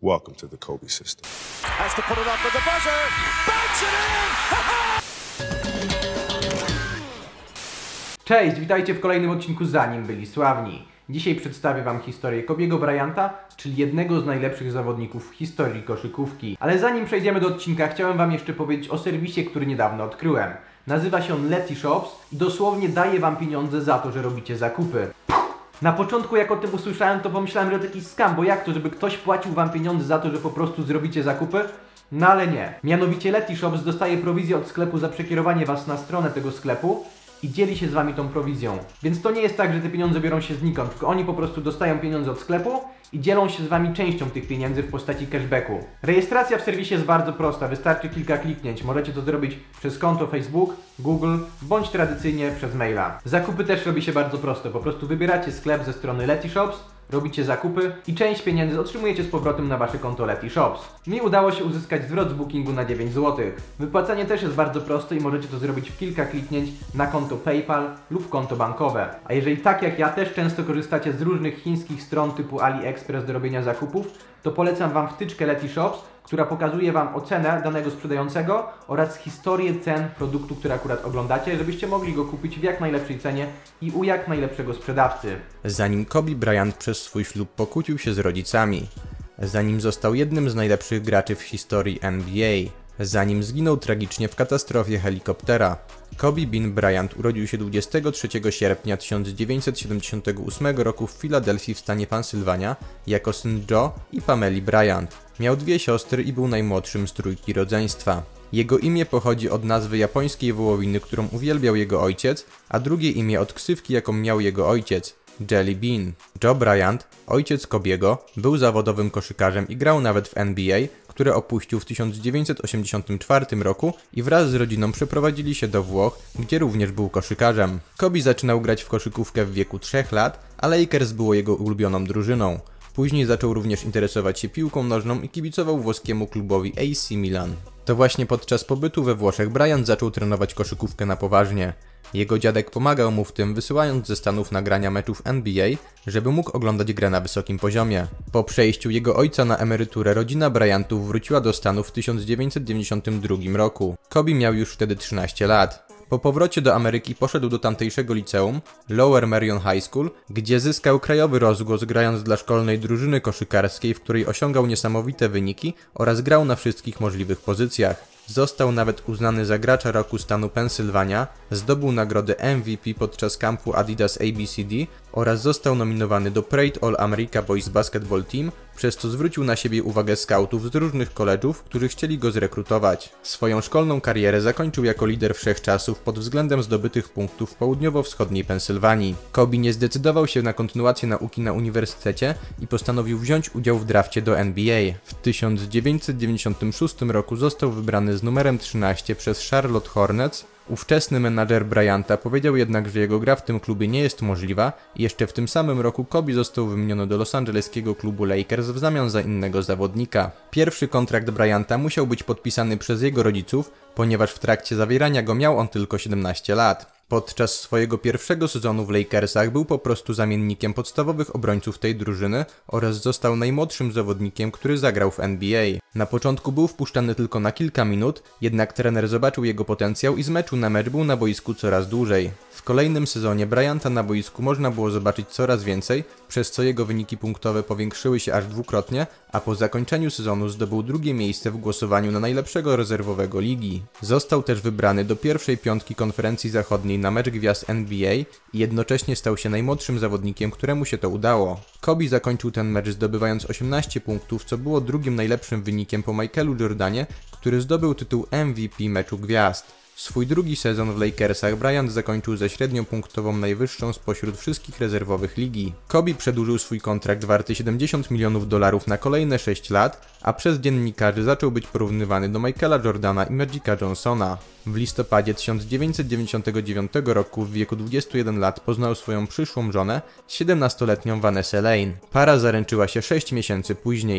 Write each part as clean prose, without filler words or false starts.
Welcome to the Kobe system. Has to put it up with the buzzer. Banks it in! Cześć, witajcie w kolejnym odcinku Zanim byli sławni. Dzisiaj przedstawię wam historię Kobiego Bryanta, czyli jednego z najlepszych zawodników w historii koszykówki. Ale zanim przejdziemy do odcinka, chciałem wam jeszcze powiedzieć o serwisie, który niedawno odkryłem. Nazywa się on Letyshops i dosłownie daje wam pieniądze za to, że robicie zakupy. Na początku jak o tym usłyszałem, to pomyślałem, że to jakiś scam, bo jak to, żeby ktoś płacił wam pieniądze za to, że po prostu zrobicie zakupy? No ale nie. Mianowicie Letyshops dostaje prowizję od sklepu za przekierowanie was na stronę tego sklepu i dzieli się z wami tą prowizją. Więc to nie jest tak, że te pieniądze biorą się znikąd, tylko oni po prostu dostają pieniądze od sklepu i dzielą się z wami częścią tych pieniędzy w postaci cashbacku. Rejestracja w serwisie jest bardzo prosta, wystarczy kilka kliknięć. Możecie to zrobić przez konto Facebook, Google, bądź tradycyjnie przez maila. Zakupy też robi się bardzo prosto, po prostu wybieracie sklep ze strony Letyshops, robicie zakupy i część pieniędzy otrzymujecie z powrotem na wasze konto Letyshops. Mi udało się uzyskać zwrot z bookingu na 9 zł. Wypłacanie też jest bardzo proste i możecie to zrobić w kilka kliknięć na konto PayPal lub konto bankowe. A jeżeli tak jak ja też często korzystacie z różnych chińskich stron typu AliExpress do robienia zakupów, to polecam wam wtyczkę Letyshops, która pokazuje wam ocenę danego sprzedającego oraz historię cen produktu, który akurat oglądacie, żebyście mogli go kupić w jak najlepszej cenie i u jak najlepszego sprzedawcy. Zanim Kobe Bryant przez swój ślub pokłócił się z rodzicami, zanim został jednym z najlepszych graczy w historii NBA, zanim zginął tragicznie w katastrofie helikoptera. Kobe Bean Bryant urodził się 23 sierpnia 1978 roku w Filadelfii w stanie Pensylwania jako syn Joe i Pameli Bryant. Miał dwie siostry i był najmłodszym z trójki rodzeństwa. Jego imię pochodzi od nazwy japońskiej wołowiny, którą uwielbiał jego ojciec, a drugie imię od ksywki, jaką miał jego ojciec – Jelly Bean. Joe Bryant, ojciec Kobiego, był zawodowym koszykarzem i grał nawet w NBA, które opuścił w 1984 roku i wraz z rodziną przeprowadzili się do Włoch, gdzie również był koszykarzem. Kobe zaczynał grać w koszykówkę w wieku 3 lat, a Lakers było jego ulubioną drużyną. Później zaczął również interesować się piłką nożną i kibicował włoskiemu klubowi AC Milan. To właśnie podczas pobytu we Włoszech Bryant zaczął trenować koszykówkę na poważnie. Jego dziadek pomagał mu w tym, wysyłając ze Stanów nagrania meczów NBA, żeby mógł oglądać grę na wysokim poziomie. Po przejściu jego ojca na emeryturę rodzina Bryantów wróciła do Stanów w 1992 roku. Kobe miał już wtedy 13 lat. Po powrocie do Ameryki poszedł do tamtejszego liceum, Lower Merion High School, gdzie zyskał krajowy rozgłos grając dla szkolnej drużyny koszykarskiej, w której osiągał niesamowite wyniki oraz grał na wszystkich możliwych pozycjach. Został nawet uznany za gracza roku stanu Pensylwania, zdobył nagrodę MVP podczas kampu Adidas ABCD oraz został nominowany do Parade All-America Boys Basketball Team, przez co zwrócił na siebie uwagę skautów z różnych college'ów, którzy chcieli go zrekrutować. Swoją szkolną karierę zakończył jako lider wszechczasów pod względem zdobytych punktów w południowo-wschodniej Pensylwanii. Kobe nie zdecydował się na kontynuację nauki na uniwersytecie i postanowił wziąć udział w drafcie do NBA. W 1996 roku został wybrany z numerem 13 przez Charlotte Hornets. Ówczesny menadżer Bryanta powiedział jednak, że jego gra w tym klubie nie jest możliwa i jeszcze w tym samym roku Kobe został wymieniony do losanżeleskiego klubu Lakers w zamian za innego zawodnika. Pierwszy kontrakt Bryanta musiał być podpisany przez jego rodziców, ponieważ w trakcie zawierania go miał on tylko 17 lat. Podczas swojego pierwszego sezonu w Lakersach był po prostu zamiennikiem podstawowych obrońców tej drużyny oraz został najmłodszym zawodnikiem, który zagrał w NBA. Na początku był wpuszczany tylko na kilka minut, jednak trener zobaczył jego potencjał i z meczu na mecz był na boisku coraz dłużej. W kolejnym sezonie Bryanta na boisku można było zobaczyć coraz więcej, przez co jego wyniki punktowe powiększyły się aż dwukrotnie, a po zakończeniu sezonu zdobył drugie miejsce w głosowaniu na najlepszego rezerwowego ligi. Został też wybrany do pierwszej piątki konferencji zachodniej na mecz gwiazd NBA i jednocześnie stał się najmłodszym zawodnikiem, któremu się to udało. Kobe zakończył ten mecz zdobywając 18 punktów, co było drugim najlepszym wynikiem po Michaelu Jordanie, który zdobył tytuł MVP meczu gwiazd. Swój drugi sezon w Lakersach Bryant zakończył ze średnią punktową najwyższą spośród wszystkich rezerwowych ligi. Kobe przedłużył swój kontrakt warty $70 milionów na kolejne 6 lat, a przez dziennikarzy zaczął być porównywany do Michaela Jordana i Magica Johnsona. W listopadzie 1999 roku w wieku 21 lat poznał swoją przyszłą żonę, 17-letnią Vanessę Lane. Para zaręczyła się 6 miesięcy później.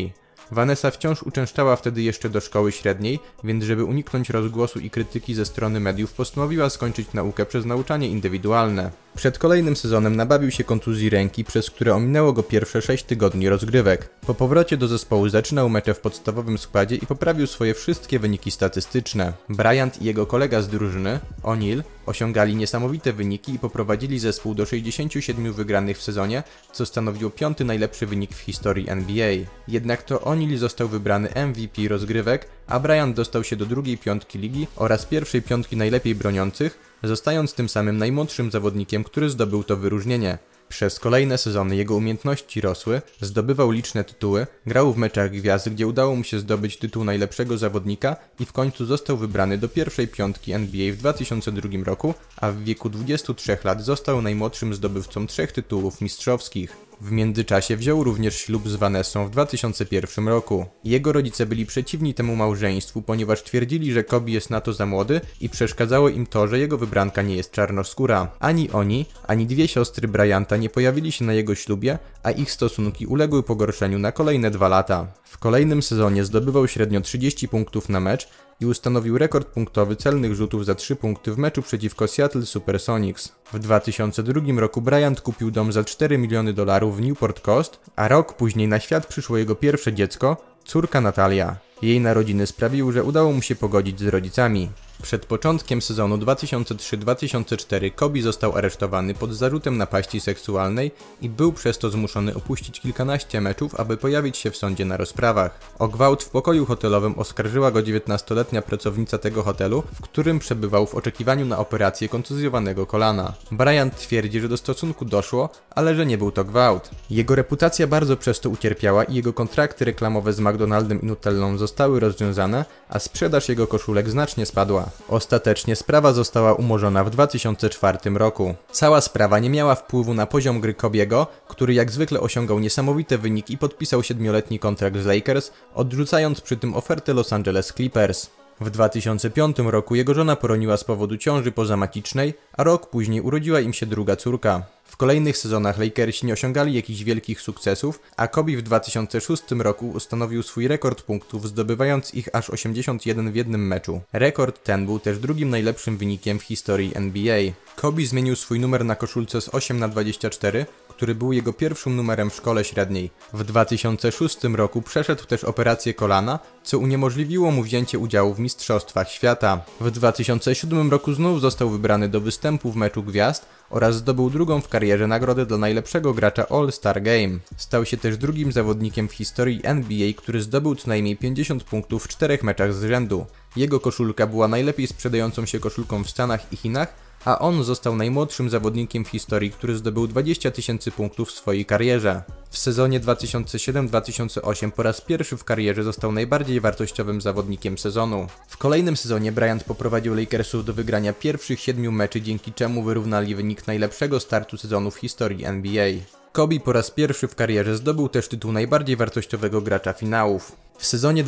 Vanessa wciąż uczęszczała wtedy jeszcze do szkoły średniej, więc żeby uniknąć rozgłosu i krytyki ze strony mediów, postanowiła skończyć naukę przez nauczanie indywidualne. Przed kolejnym sezonem nabawił się kontuzji ręki, przez które ominęło go pierwsze 6 tygodni rozgrywek. Po powrocie do zespołu zaczynał mecze w podstawowym składzie i poprawił swoje wszystkie wyniki statystyczne. Bryant i jego kolega z drużyny, O'Neal, osiągali niesamowite wyniki i poprowadzili zespół do 67 wygranych w sezonie, co stanowiło 5. najlepszy wynik w historii NBA. Jednak to O'Neal został wybrany MVP rozgrywek, a Bryant dostał się do drugiej piątki ligi oraz pierwszej piątki najlepiej broniących, zostając tym samym najmłodszym zawodnikiem, który zdobył to wyróżnienie. Przez kolejne sezony jego umiejętności rosły, zdobywał liczne tytuły, grał w meczach gwiazd, gdzie udało mu się zdobyć tytuł najlepszego zawodnika i w końcu został wybrany do pierwszej piątki NBA w 2002 roku, a w wieku 23 lat został najmłodszym zdobywcą 3 tytułów mistrzowskich. W międzyczasie wziął również ślub z Vanessą w 2001 roku. Jego rodzice byli przeciwni temu małżeństwu, ponieważ twierdzili, że Kobe jest na to za młody i przeszkadzało im to, że jego wybranka nie jest czarnoskóra. Ani oni, ani dwie siostry Bryanta nie pojawili się na jego ślubie, a ich stosunki uległy pogorszeniu na kolejne 2 lata. W kolejnym sezonie zdobywał średnio 30 punktów na mecz i ustanowił rekord punktowy celnych rzutów za 3 punkty w meczu przeciwko Seattle Supersonics. W 2002 roku Bryant kupił dom za $4 miliony w Newport Coast, a rok później na świat przyszło jego pierwsze dziecko, córka Natalia. Jej narodziny sprawiły, że udało mu się pogodzić z rodzicami. Przed początkiem sezonu 2003-2004 Kobe został aresztowany pod zarzutem napaści seksualnej i był przez to zmuszony opuścić kilkanaście meczów, aby pojawić się w sądzie na rozprawach. O gwałt w pokoju hotelowym oskarżyła go 19-letnia pracownica tego hotelu, w którym przebywał w oczekiwaniu na operację kontuzjowanego kolana. Bryant twierdzi, że do stosunku doszło, ale że nie był to gwałt. Jego reputacja bardzo przez to ucierpiała i jego kontrakty reklamowe z McDonaldem i Nutellą zostały rozwiązane, a sprzedaż jego koszulek znacznie spadła. Ostatecznie sprawa została umorzona w 2004 roku. Cała sprawa nie miała wpływu na poziom gry Kobiego, który jak zwykle osiągał niesamowite wyniki i podpisał 7-letni kontrakt z Lakers, odrzucając przy tym ofertę Los Angeles Clippers. W 2005 roku jego żona poroniła z powodu ciąży pozamacicznej, a rok później urodziła im się druga córka. W kolejnych sezonach Lakersi nie osiągali jakichś wielkich sukcesów, a Kobe w 2006 roku ustanowił swój rekord punktów, zdobywając ich aż 81 w jednym meczu. Rekord ten był też drugim najlepszym wynikiem w historii NBA. Kobe zmienił swój numer na koszulce z 8×24, który był jego pierwszym numerem w szkole średniej. W 2006 roku przeszedł też operację kolana, co uniemożliwiło mu wzięcie udziału w Mistrzostwach Świata. W 2007 roku znów został wybrany do występu w meczu gwiazd oraz zdobył drugą w karierze nagrodę dla najlepszego gracza All-Star Game. Stał się też drugim zawodnikiem w historii NBA, który zdobył co najmniej 50 punktów w 4 meczach z rzędu. Jego koszulka była najlepiej sprzedającą się koszulką w Stanach i Chinach, a on został najmłodszym zawodnikiem w historii, który zdobył 20 000 punktów w swojej karierze. W sezonie 2007-2008 po raz pierwszy w karierze został najbardziej wartościowym zawodnikiem sezonu. W kolejnym sezonie Bryant poprowadził Lakersów do wygrania pierwszych 7 meczy, dzięki czemu wyrównali wynik najlepszego startu sezonu w historii NBA. Kobe po raz pierwszy w karierze zdobył też tytuł najbardziej wartościowego gracza finałów. W sezonie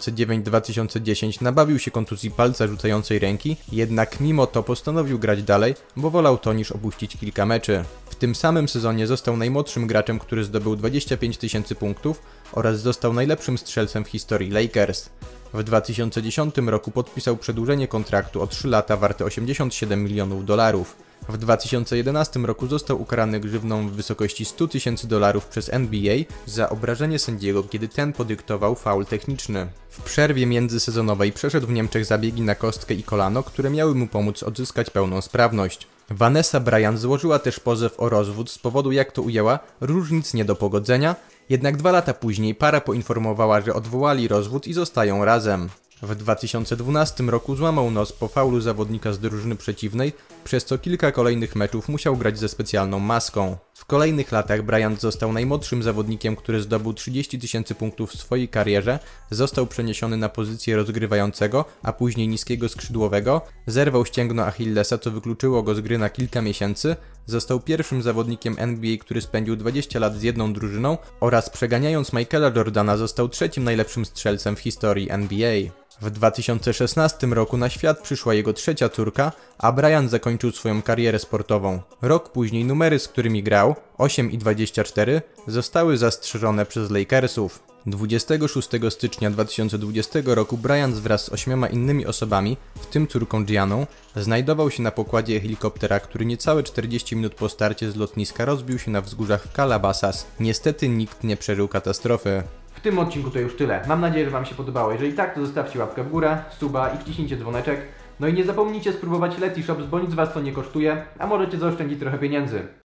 2009-2010 nabawił się kontuzji palca rzucającej ręki, jednak mimo to postanowił grać dalej, bo wolał to niż opuścić kilka meczy. W tym samym sezonie został najmłodszym graczem, który zdobył 25 000 punktów oraz został najlepszym strzelcem w historii Lakers. W 2010 roku podpisał przedłużenie kontraktu o 3 lata warte $87 milionów. W 2011 roku został ukarany grzywną w wysokości $100 000 przez NBA za obrażenie sędziego, kiedy ten podyktował faul techniczny. W przerwie międzysezonowej przeszedł w Niemczech zabiegi na kostkę i kolano, które miały mu pomóc odzyskać pełną sprawność. Vanessa Bryant złożyła też pozew o rozwód z powodu, jak to ujęła, różnic nie do pogodzenia, jednak 2 lata później para poinformowała, że odwołali rozwód i zostają razem. W 2012 roku złamał nos po faulu zawodnika z drużyny przeciwnej, przez co kilka kolejnych meczów musiał grać ze specjalną maską. W kolejnych latach Bryant został najmłodszym zawodnikiem, który zdobył 30 000 punktów w swojej karierze, został przeniesiony na pozycję rozgrywającego, a później niskiego skrzydłowego, zerwał ścięgno Achillesa, co wykluczyło go z gry na kilka miesięcy, został pierwszym zawodnikiem NBA, który spędził 20 lat z jedną drużyną oraz przeganiając Michaela Jordana został 3. najlepszym strzelcem w historii NBA. W 2016 roku na świat przyszła jego 3. córka, a Bryant zakończył swoją karierę sportową. Rok później numery, z którymi grał, 8 i 24, zostały zastrzeżone przez Lakersów. 26 stycznia 2020 roku Bryant wraz z 8 innymi osobami, w tym córką Gianną, znajdował się na pokładzie helikoptera, który niecałe 40 minut po starcie z lotniska rozbił się na wzgórzach w Calabasas. Niestety nikt nie przeżył katastrofy. W tym odcinku to już tyle. Mam nadzieję, że Wam się podobało. Jeżeli tak, to zostawcie łapkę w górę, suba i wciśnijcie dzwoneczek. No i nie zapomnijcie spróbować Letyshops, bo nic Was to nie kosztuje, a możecie zaoszczędzić trochę pieniędzy.